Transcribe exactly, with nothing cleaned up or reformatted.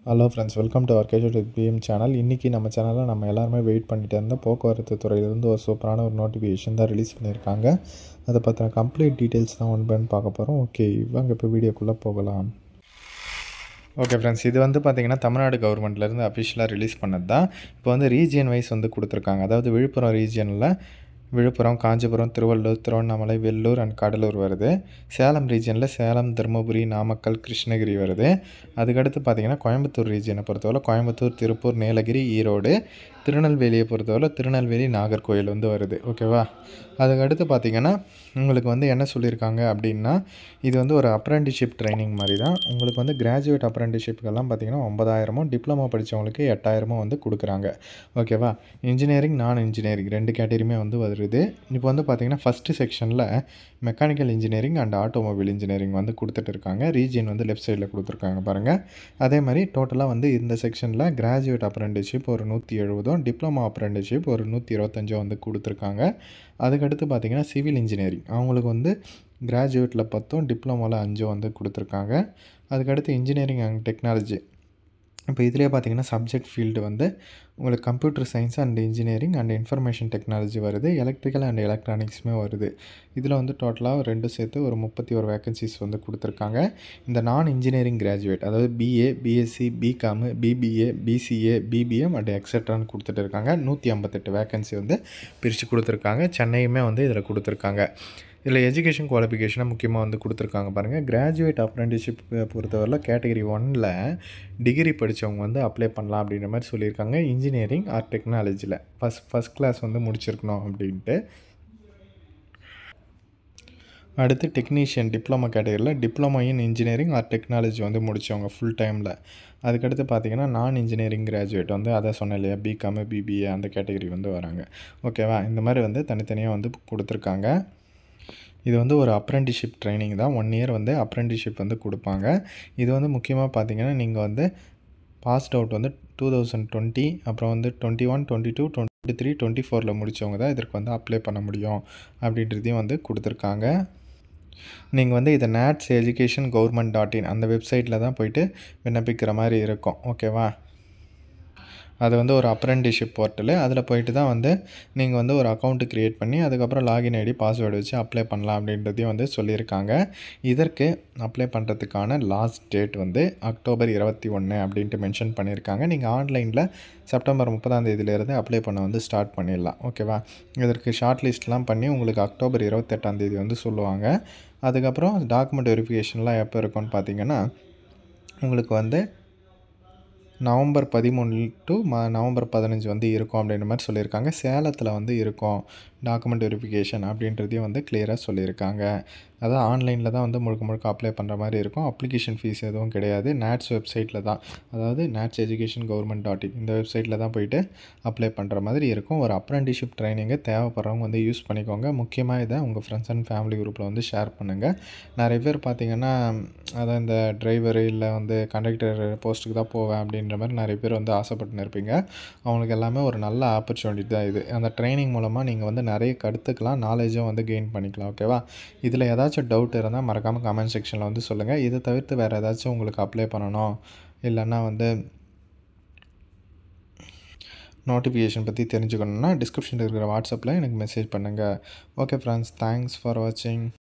Hello friends, welcome to our cash with PM channel. இன்றைக்கி நம்ம சேனலில் நம்ம எல்லாருமே வெயிட் பண்ணிட்டு இருந்த போக்குவரத்து துறையிலேருந்து ஒரு சூப்பரான ஒரு நோட்டிஃபிகேஷன் தான் ரிலீஸ் பண்ணியிருக்காங்க. அதை பற்றின கம்ப்ளீட் டீட்டெயில்ஸ் தான் ஒன் பை ஒன் பார்க்க போகிறோம். ஓகே, இவங்க இப்போ வீடியோக்குள்ளே போகலாம். ஓகே ஃப்ரெண்ட்ஸ், இது வந்து பார்த்திங்கன்னா தமிழ்நாடு கவர்மெண்ட்லேருந்து அஃபிஷியலாக ரிலீஸ் பண்ணது தான். இப்போ வந்து ரீஜியன் வைஸ் வந்து கொடுத்துருக்காங்க. அதாவது விழுப்புரம் ரீஜியனில் விழுப்புரம், காஞ்சிபுரம், திருவள்ளூர், திருவண்ணாமலை, வெள்ளூர் அண்ட் கடலூர் வருது. சேலம் ரீஜனில் சேலம், தருமபுரி, நாமக்கல், கிருஷ்ணகிரி வருது. அதுக்கடுத்து பார்த்திங்கன்னா கோயம்புத்தூர் ரீஜனை பொறுத்தவரை கோயம்புத்தூர், திருப்பூர், நீலகிரி, ஈரோடு, திருநெல்வேலியை பொறுத்தவரை திருநெல்வேலி, நாகர்கோவில் வந்து வருது. ஓகேவா? அதுக்கடுத்து பார்த்திங்கன்னா உங்களுக்கு வந்து என்ன சொல்லியிருக்காங்க அப்படின்னா, இது வந்து ஒரு அப்ரெண்டிஸ்ஷிப் ட்ரைனிங் மாதிரி தான். உங்களுக்கு வந்து கிராஜுவேட் அப்ரெண்டிஸ்ஷிப்புக்கெல்லாம் பார்த்திங்கன்னா ஒன்பதாயிரமும், டிப்ளமோ படித்தவங்களுக்கு எட்டாயிரமும் வந்து கொடுக்குறாங்க. ஓகேவா? இன்ஜினியரிங், நான் இன்ஜினியரிங் ரெண்டு கேட்டகரியுமே வந்து வருது. இப்போ வந்து பார்த்திங்கன்னா ஃபஸ்ட்டு செக்ஷனில் mechanical engineering and automobile engineering வந்து கொடுத்துட்டு இருக்காங்க. ரீஜியன் வந்து லெஃப்ட் சைடில் கொடுத்துருக்காங்க பாருங்கள். அதே மாதிரி டோட்டலாக வந்து இந்த செக்ஷனில் கிராஜுவேட் அப்ரெண்டிஸ்ஷிப் ஒரு நூற்றி எழுபதும், டிப்ளமோ அப்ரெண்டிஸ்ஷிப் ஒரு நூற்றி இருபத்தஞ்சும் வந்து கொடுத்துருக்காங்க. அதுக்கடுத்து பார்த்திங்கன்னா சிவில் இன்ஜினியரிங் அவங்களுக்கு வந்து கிராஜுவேட்டில் பத்தும், டிப்ளமோவில் அஞ்சும் வந்து கொடுத்துருக்காங்க. அதுக்கடுத்து இன்ஜினியரிங் அண்ட் டெக்னாலஜி, இப்போ இதிலே பார்த்திங்கன்னா சப்ஜெக்ட் ஃபீல்டு வந்து உங்களுக்கு computer science and engineering and information technology வருது. எலக்ட்ரிக்கல் அண்ட் எலக்ட்ரானிக்ஸுமே வருது. இதில் வந்து டோட்டலாக ரெண்டு சேர்த்து ஒரு முப்பத்தி ஒரு வேக்கன்சிஸ் வந்து கொடுத்துருக்காங்க. இந்த நான் இன்ஜினியரிங் கிராஜுவேட் அதாவது BA, BSc, BCom, BBA, BCA, BBM and எக்ஸெட்ரான்னு கொடுத்துட்டு இருக்காங்க. நூற்றி ஐம்பத்தெட்டு வேக்கன்சி வந்து பிரித்து கொடுத்துருக்காங்க. சென்னையுமே வந்து இதில் கொடுத்துருக்காங்க. இதில் எஜுகேஷன் குவாலிஃபிகேஷனை முக்கியமாக வந்து கொடுத்துருக்காங்க பாருங்கள். கிராஜுவேட் அப்ரெண்டிஸ்ஷிப் பொறுத்தவரையில் கேட்டகரி ஒன்னில் டிகிரி படித்தவங்க வந்து அப்ளை பண்ணலாம் அப்படின்ற மாதிரி சொல்லியிருக்காங்க. இன்ஜினியரிங் ஆர் டெக்னாலஜியில் ஃபஸ்ட் ஃபஸ்ட் கிளாஸ் வந்து முடிச்சிருக்கணும் அப்படின்ட்டு. அடுத்து டெக்னீஷியன் டிப்ளமோ கேட்டகரியில் diploma in engineering or technology வந்து முடித்தவங்க ஃபுல் டைமில். அதுக்கடுத்து பார்த்திங்கன்னா நான் இன்ஜினியரிங் கிராஜுவேட் வந்து அதை சொன்னேன் இல்லையா, பிகாமு, பிபிஏ அந்த கேட்டகரி வந்து வராங்க. ஓகேவா? இந்த மாதிரி வந்து தனித்தனியாக வந்து கொடுத்துருக்காங்க. இது வந்து ஒரு அப்ரெண்டிஸ்ஷிப் ட்ரைனிங் தான். ஒன் இயர் வந்து அப்ரெண்டிஸ்ஷிப் வந்து கொடுப்பாங்க. இது வந்து முக்கியமாக பார்த்திங்கன்னா நீங்கள் வந்து பாஸ்ட் அவுட் வந்து டூ தௌசண்ட் டுவெண்ட்டி அப்புறம் வந்து twenty one twenty two twenty three twenty ஃபோரில் முடித்தவங்க தான் இதற்கு வந்து அப்ளை பண்ண முடியும் அப்படின்றதையும் வந்து கொடுத்துருக்காங்க. நீங்கள் வந்து இதை NATS education government dot in அந்த வெப்சைட்டில் தான் போய்ட்டு விண்ணப்பிக்கிற மாதிரி இருக்கும். ஓகேவா? அது வந்து ஒரு அப்ரெண்டிஸ்ஷிப் போர்ட்டலு. அதில் போய்ட்டு தான் வந்து நீங்கள் வந்து ஒரு அக்கௌண்ட்டு க்ரியேட் பண்ணி அதுக்கப்புறம் லாகின் ஐடி, பாஸ்வேர்டு வச்சு அப்ளை பண்ணலாம் அப்படின்றதையும் வந்து சொல்லியிருக்காங்க. இதற்கு அப்ளை பண்ணுறதுக்கான லாஸ்ட் டேட் வந்து அக்டோபர் இருபத்தி ஒன்று அப்படின்ட்டு மென்ஷன் பண்ணியிருக்காங்க. நீங்கள் ஆன்லைனில் செப்டம்பர் முப்பதாம் தேதியிலேருந்து அப்ளை பண்ண வந்து ஸ்டார்ட் பண்ணிடலாம். ஓகேவா? இதற்கு ஷார்ட் லிஸ்ட்லாம் பண்ணி உங்களுக்கு அக்டோபர் இருபத்தெட்டாம் தேதி வந்து சொல்லுவாங்க. அதுக்கப்புறம் டாக்குமெண்ட் வெரிஃபிகேஷன்லாம் எப்போ இருக்குன்னு பார்த்தீங்கன்னா உங்களுக்கு வந்து நவம்பர் பதிமூணு டு ம நவம்பர் பதினஞ்சு வந்து இருக்கும் அப்படின்ற மாதிரி சொல்லியிருக்காங்க. சேலத்தில் வந்து இருக்கும் டாக்குமெண்ட் வெரிஃபிகேஷன் அப்படின்றதையும் வந்து கிளியராக சொல்லியிருக்காங்க. அதான் ஆன்லைனில் தான் வந்து முழுக்க முழுக்க அப்ளை பண்ணுற மாதிரி இருக்கும். அப்ளிகேஷன் ஃபீஸ் எதுவும் கிடையாது. நேட்ஸ் வெப்சைட்டில் தான், அதாவது NATS education government dot in இந்த வெப்சைட்டில் தான் போய்ட்டு அப்ளை பண்ணுற மாதிரி இருக்கும். ஒரு அப்ரெண்டிஸ்ஷிப் ட்ரைனிங்கை தேவைப்படுறவங்க வந்து யூஸ் பண்ணிக்கோங்க. முக்கியமாக இதை உங்கள் ஃப்ரெண்ட்ஸ் அண்ட் ஃபேமிலி குரூப்பில் வந்து ஷேர் பண்ணுங்கள். நிறைய பேர் பார்த்திங்கன்னா அதான் இந்த டிரைவரு இல்லை வந்து கண்டக்டர் போஸ்ட்டுக்கு தான் போவேன் அப்படின்ற மாதிரி நிறைய பேர் வந்து ஆசைப்பட்டுன்னு இருப்பீங்க. அவங்களுக்கு எல்லாமே ஒரு நல்ல ஆப்பர்ச்சுனிட்டி தான் இது. அந்த ட்ரைனிங் மூலமாக நீங்கள் வந்து நிறைய கற்றுக்கலாம், நாலேஜும் வந்து கெயின் பண்ணிக்கலாம். ஓகேவா? இதில் ஏதாச்சும் டவுட் இருந்தால் மறக்காமல் கமெண்ட் செக்ஷனில் வந்து சொல்லுங்கள். இதை தவிர்த்து வேறு ஏதாச்சும் உங்களுக்கு அப்ளை பண்ணணும் இல்லைன்னா வந்து நோட்டிஃபிகேஷன் பற்றி தெரிஞ்சுக்கணுன்னா டிஸ்கிரிப்ஷனில் இருக்கிற வாட்ஸ்அப்பில் எனக்கு மெசேஜ் பண்ணுங்கள். ஓகே ஃப்ரெண்ட்ஸ், தேங்க்ஸ் ஃபார் வாட்சிங்.